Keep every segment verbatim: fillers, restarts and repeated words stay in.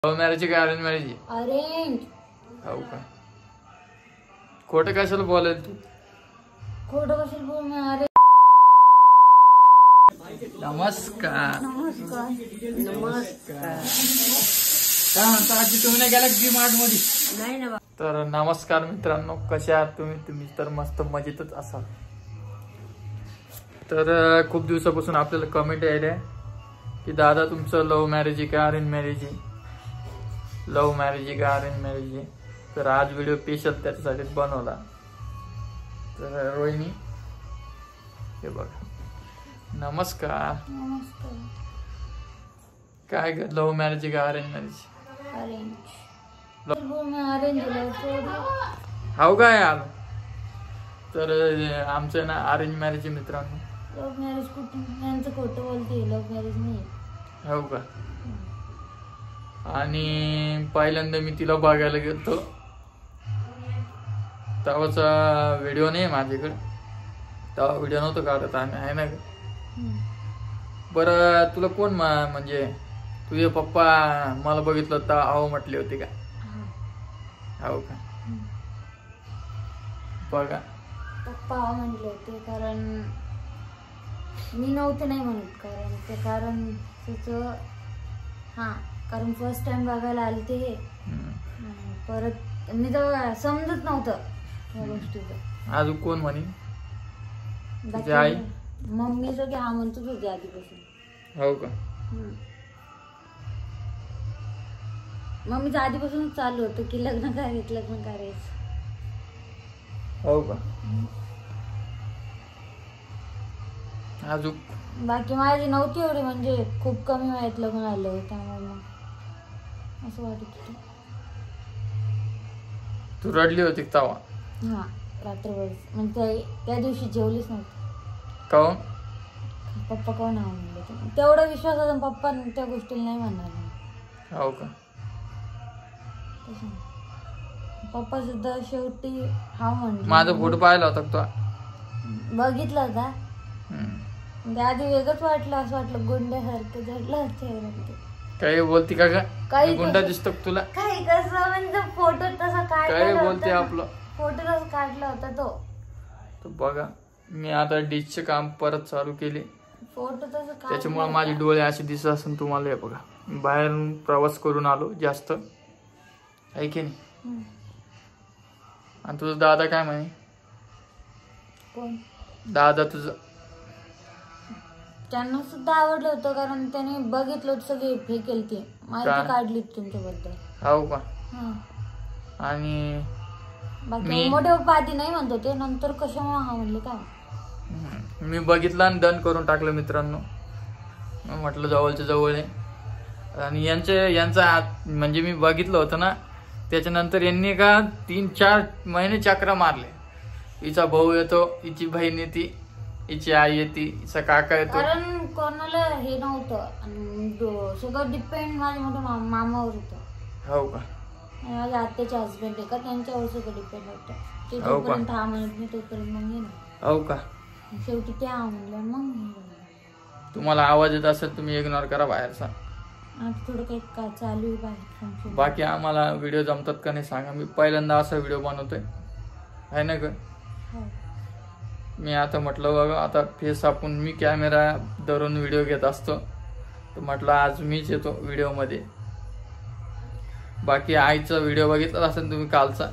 Love marriage का arrange marriage? Arrange. हो का? खोटं कशाला बोलायला तू? खोटं कशाला बोल मी अरे. नमस्कार. नमस्कार. नमस्कार. काय म्हणता आजी, तुम्ही नाही गेला डी मार्ट मध्ये? नाही ना. तर नमस्कार मित्रांनो, कसे आहात तुम्ही? तुम्ही तर मस्त मजेतच असाल. तर खूप दिवसापासून आपल्याला कमेंट यायला की दादा तुमचं लव्ह मॅरेज आहे का अरेंज मॅरेज आहे, लव्ह मॅरेज आहे का अरेंज मॅरेज आहे. तर आज व्हिडिओ स्पेशल त्याच्यासाठीच बनवला. तर रोहिणी हे बघा. नमस्कार. नमस्कार. काय ग, लव्ह मॅरेज आहे का अरेंज मॅरेज? अरेंज. बोल मी अरेंज लव्ह. हो काय आलो. तर आमचं ना अरेंज मॅरेज आहे मित्रांनो. लव्ह मॅरेज कुठून? यांचं खोटं बोलते. लव्ह मॅरेज नाही. हो का? आणि पहिल्यांदा मी तिला बघायला गेलो तेव्हाचा व्हिडिओ नाही माझ्याकडे. तेव्हा व्हिडिओ नव्हतं काढत आम्ही, आहे ना ग? बरं तुला कोण म्हणजे तुझे पप्पा मला बघितलं तर अहो म्हटले होते का? हो का? बघा पप्पा म्हटले होते कारण मी नव्हते नाही म्हणत. कारण ते कारण त्याचं हा कारण फर्स्ट टाइम बघायला आले ते हे. परत मी तर समजत नव्हतं या गोष्टीचं. अजून कोण म्हणे? बाकी आई मम्मी सगळे हा म्हणतच होते आधीपासून. हो का? मम्मीचं आधीपासूनच चालू होतं की लग्न करायचं लग्न करायचं. हो का? अजून बाकी माझी नव्हती एवढी, म्हणजे खूप कमी वयात लग्न आलं त्यामुळे मग असं वाटत होतं. तू रडली होती तेव्हा? हा रात्रभर. म्हणजे त्या दिवशी जेवलीच नव्हती. काऊन? पप्पा कोण हा म्हणले तेवढा विश्वास होता पप्पा त्या गोष्टीला नाही म्हणणार. हो का? पप्पा सुद्धा शेवटी हा म्हणले. माझा फोटो पाहिला होता तो? बघितला होता. आधी वेगळंच वाटलं, असं वाटलं गुंड्यासारखं झडलं चेहरा. काही बोलती का ग? काही गुंडा दिसतो तुला? काही कसं म्हणजे फोटो तसा काढला. काय बोलते आपलं फोटो तसा काढला होता तो. तो बघा मी आता डिशचे काम परत चालू केले. फोटो तसा काढला त्याच्यामुळे माझे डोळे असे दिसत असून तुम्हाला. हे बघा बाहेर प्रवास करून आलो जास्त, आहे की नाही? आणि तुझा दादा काय म्हणे? कोण दादा तुझं? त्यांना सुद्धा आवडलं होतं कारण त्याने बघितलं सगळी हे केली ती माहिती काढली तुमच्याबद्दल. हो का? आणि बाकी मोठे पप्पा आधी नाही म्हणत होते, नंतर कशामुळे हा म्हणले काय मी बघितलं आणि डन करून टाकलं मित्रांनो. म्हटलं जवळच्या जवळ आहे. आणि यांच्या यांचा म्हणजे मी बघितलं होतं ना, त्याच्यानंतर यांनी का तीन चार महिने चक्र मारले. हिचा भाऊ येतो, हिची बहीण येते, हिची आई येते, हिचा काका येतो. कारण कोणाला हे नव्हतं, सगळं डिपेंड माझ्या मोठ्या मामावर होतं. हो का? माझ्या आत्याचे हसबंड आहे का, त्यांच्यावर सगळं डिपेंड होतं. ते जोपर्यंत हा म्हणत नाही तोपर्यंत मग ये. हो का? शेवटी ते हा म्हणलं मग. तुम्हाला आवाज येत असेल तुम्ही इग्नोर करा बाहेरचा. आता थोडं काही काय चालू आहे बाहेर. बाकी आम्हाला व्हिडिओ जमतात का नाही सांगा. मी पहिल्यांदा असा व्हिडिओ बनवतोय, आहे ना ग? मी आता म्हटलं बघा आता फेस आपण मी कॅमेरा धरून व्हिडिओ घेत असतो, तर म्हटलं आज मीच येतो व्हिडिओ मध्ये. बाकी आईचा व्हिडिओ बघितला असेल तुम्ही कालचा.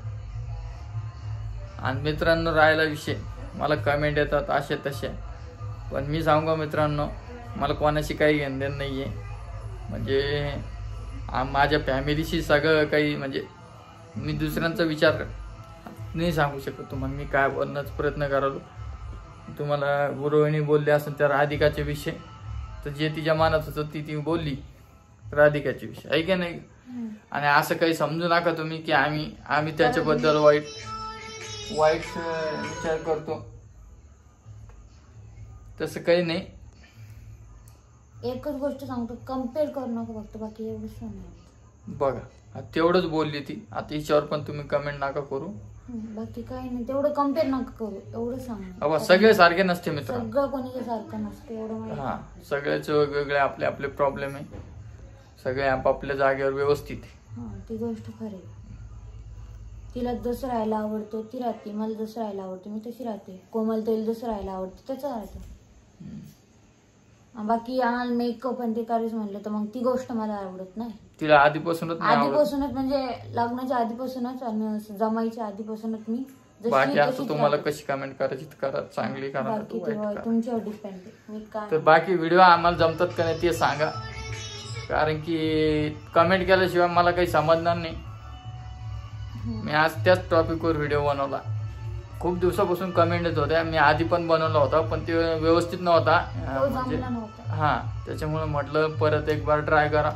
आणि मित्रांनो राहिला विषय, मला कमेंट येतात असे तसे, पण मी सांगू मित्रांनो मला कोणाशी काही घेणं देणं नाहीये. म्हणजे माझ्या फॅमिलीशी सगळं काही, म्हणजे मी दुसऱ्यांचा विचार नाही सांगू शकत तुम्हाला. मी काय बोलण्याचा प्रयत्न करालो. तुम्हाला रोहिणी बोलले असेल त्या राधिकाचे विषय, तर जे तिच्या मनात होतं ती ती बोलली राधिकाचे विषय, आहे की नाही? आणि असं काही समजू नका तुम्ही की आम्ही आम्ही त्याच्याबद्दल वाईट वाईट विचार करतो. तसं काही नाही. एकच गोष्ट सांगतो, कम्पेअर करू नका फक्त, बाकी एवढंच सांगतो. बघा तेवढंच बोलली ती. आता हिच्यावर पण तुम्ही कमेंट नका करू. बाकी काही नाही, तेवढं कम्पेअर नका करू, एवढं सांग. सगळे सारखे नसते मित्र. सगळं कोणी सारखं नसतं एवढं. हा सगळ्याच वेगवेगळे आपले आपले प्रॉब्लेम आहे. सगळे आपापल्या जागेवर व्यवस्थित आहे. हा ती गोष्ट खरी. तिला जसं राहायला आवडतं ती राहते, मला जसं राहायला आवडतं मी तशी राहते. कोमल तिला जसं राहायला आवडतं तसं राहतं. बाकी आम्हाला मेकअप आणि ते करायचं म्हणलं तर मग ती गोष्ट मला आवडत नाही. तिला आधीपासूनच नाही आवडत. आधीपासूनच म्हणजे लग्नाच्या आधीपासूनच आणि जमायच्या आधीपासूनच मी जशी बाकी आता तशीच तुम्हाला राहते. कशी कमेंट करायची तर करा, चांगली करा बाकी तर वाईट तेव्हा करा. तुमच्यावर डिपेंड आहे. मी काय तर बाकी व्हिडिओ आम्हाला जमतात का नाही ते सांगा, कारण की कमेंट केल्याशिवाय मला काही समजणार नाही. मी आज त्याच टॉपिकवर व्हिडिओ बनवला. खूप दिवसापासून कमेंट येत होत्या, मी आधी पण बनवला होता पण ते व्यवस्थित नव्हता तो म्हणजे जमला नव्हता. हा त्याच्यामुळे म्हटलं परत एक बार ट्राय करा.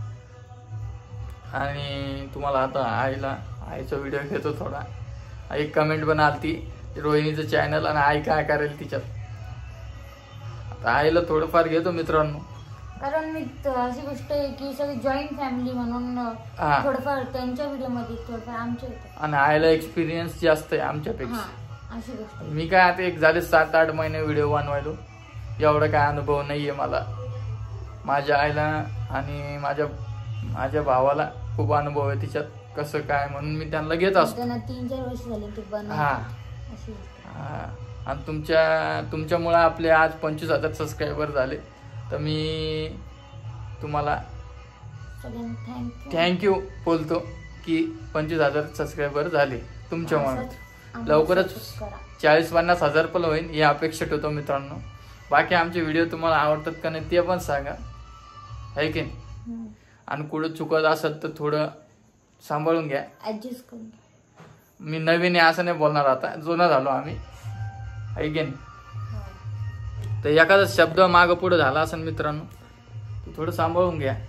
आणि तुम्हाला आता आईला आईचा व्हिडिओ घेतो थोडा. एक कमेंट पण आलती रोहिणीचं चॅनल आणि आई काय करेल तिच्यात. आता आईला थोडंफार घेतो मित्रांनो, कारण मी त- अशी गोष्ट आहे की सगळी जॉईंट फॅमिली म्हणून हा. थोडंफार त्यांच्या व्हिडिओ मध्ये थोडंफार आमच्या येतं. आणि आईला एक्सपिरियन्स जास्त आहे आमच्यापेक्षा. हा अशी गोष्ट आहे. मी काय आता एक झाले सात आठ महिने व्हिडिओ बनवायलो, एवढा काय अनुभव नाहीये मला. माझ्या आईला आणि माझ्या माझ्या भावाला खूप अनुभव आहे तिच्यात कसं काय, म्हणून मी त्यांना घेत असतो. त्यांना तीन चार वर्ष झाले ते बनवून. हा अशी गोष्ट आहे. हा. आणि तुमच्या तुमच्यामुळे आपले आज पंचवीस हजार सबस्क्रायबर झाले, तर मी तुम्हाला सगळ्यांना थँक्यू. थँक्यू बोलतो की पंचवीस हजार सबस्क्रायबर झाले तुमच्यामुळे. आम्हाला लवकरच support करा. चाळीस पन्नास हजार पण होईल ही अपेक्षा ठेवतो मित्रांनो. बाकी आमचे व्हिडिओ तुम्हाला आवडतात का नाही ते पण सांगा, आहे की नाही. हम्म. आणि कुठं चुकत असेल तर थोडं सांभाळून घ्या. ऍडजस्ट करून घ्या. मी नवीन आहे असं नाही बोलणार, आता जुना झालो आम्ही, आहे की नाही. तर एखादा शब्द मागं पुढे झाला असेल मित्रांनो तर थोडं सांभाळून घ्या.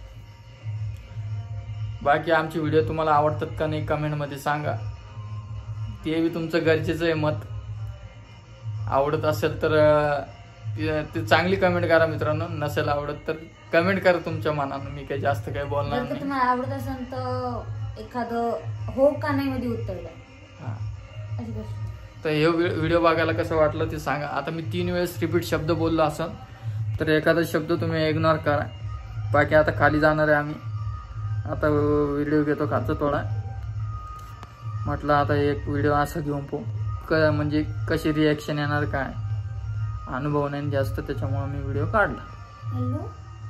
बाकी आमचे व्हिडिओ तुम्हाला आवडतात का नाही कमेंटमध्ये सांगा, ते बी तुमचं गरजेचं आहे मत. आवडत असेल तर अं, ते चांगली कमेंट करा मित्रांनो, नसेल आवडत तर कमेंट करा तुमच्या मनानं. मी काही जास्त काही बोलणार जर का नाही. तुम्हाला आवडत असेल तर एखादं हो का नाही मध्ये उत्तर द्या. हा. अशी गोष्ट आहे. तर हे व्हिडिओ बघायला कसं वाटलं ते सांगा. आता मी तीन वेळेस रिपीट शब्द बोललो असेल तर एखादा शब्द तुम्ही इग्नोर करा. बाकी आता खाली जाणार आहे आम्ही, आता व्हिडिओ घेतो खालचा थोडा. म्हटलं आता एक व्हिडिओ असा घेऊन पो क म्हणजे कशी रिॲक्शन येणार काय, अनुभव नाही जास्त, त्याच्यामुळे मी व्हिडिओ काढला. हॅलो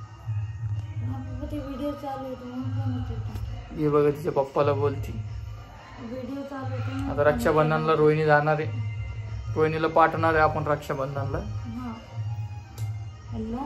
ते व्हिडिओ चालू होतो म्हणून फोन होतो. हे बघा तिच्या पप्पाला बोलती. व्हिडिओ चालू होतो. आता रक्षाबंधनला रोहिणी जाणार आहे, रोहिणीला पाठवणार आहे आपण रक्षाबंधनला. हा हॅलो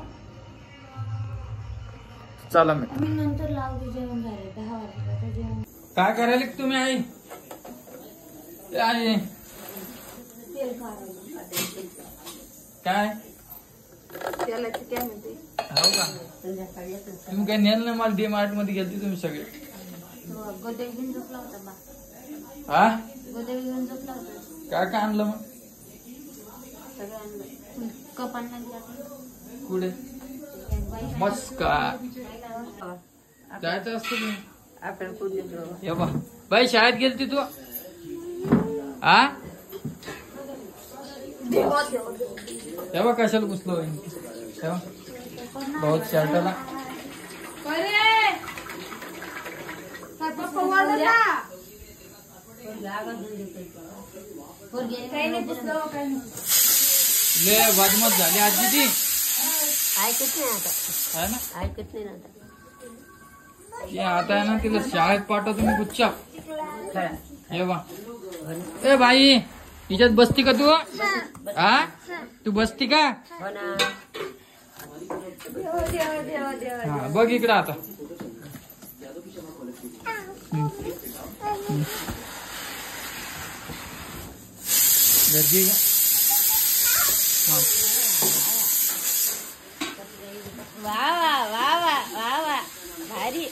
चला मी मी नंतर लावतो. जेवण झाले दहा वाजता जेवण. काय करायला तुम्ही आई. ए आई तेल काढायला काय त्याला ते काय म्हणते हो का, तुम्ही काय नेल नाही मला डी मार्ट मध्ये गेलती तुम्ही सगळे. गोदेवी घेऊन झोपला होता बा. हा गोदेवी घेऊन झोपला होता. काय काय आणलं मग. सगळं आणलं. कप आणला कुठे मस्त का जायचं असतं तुम्ही. हे बा बाई शाळेत गेलती तू. हा हे बा कशाला पुसलो बहुत शर्टाला. ले बदमत झाली आजी ती. ऐकत नाही आता. है ना ऐकत नाही आता. ते आता आहे ना तिला शाळेत पाठवतो मी गुच्छा. हे बा ए बाई हिच्यात बसती का तू. हा तू बसती का. हा बघ इकडं आता. हम्म. हम्म. गर्दी का. हा वा वा वा वा वा वा भारी.